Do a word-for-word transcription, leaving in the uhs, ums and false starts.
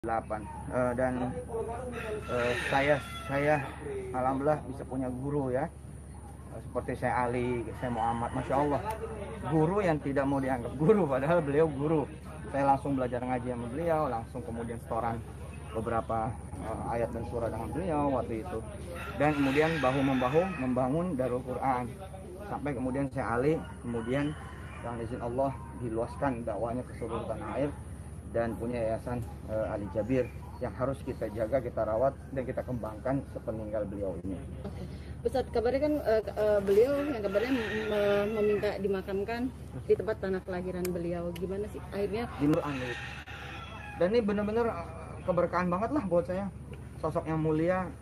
delapan uh, dan uh, saya saya alhamdulillah bisa punya guru ya, uh, seperti saya Ali, saya Muhammad, masya Allah, guru yang tidak mau dianggap guru padahal beliau guru. Saya langsung belajar ngaji sama beliau, langsung kemudian setoran beberapa uh, ayat dan surah dengan beliau waktu itu, dan kemudian bahu membahu membangun Darul Quran sampai kemudian saya Ali, kemudian dengan izin Allah diluaskan dakwahnya ke seluruh tanah air dan punya yayasan uh, Ali Jabir yang harus kita jaga, kita rawat, dan kita kembangkan sepeninggal beliau ini. Ustaz, kabarnya kan uh, uh, beliau yang kabarnya meminta dimakamkan di tempat tanah kelahiran beliau. Gimana sih akhirnya? Di Nur Anid. Dan ini benar-benar keberkahan banget lah buat saya. Sosok yang mulia,